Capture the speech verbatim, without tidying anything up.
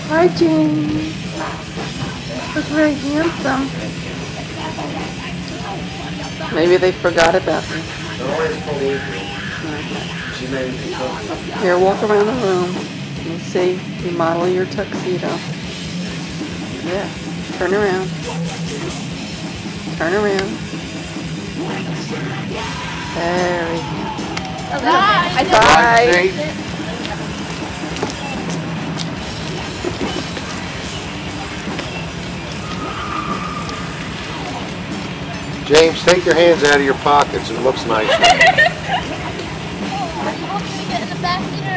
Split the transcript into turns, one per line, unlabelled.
Hi, James. Look very handsome. Maybe they forgot about you. Okay. Here, walk around the room. You see, you model your tuxedo. Yeah. Turn around. Turn around. Very good.
Bye.
Bye.
James, take your hands out of your pockets. It looks nice.
Are you all going to get in the back seat?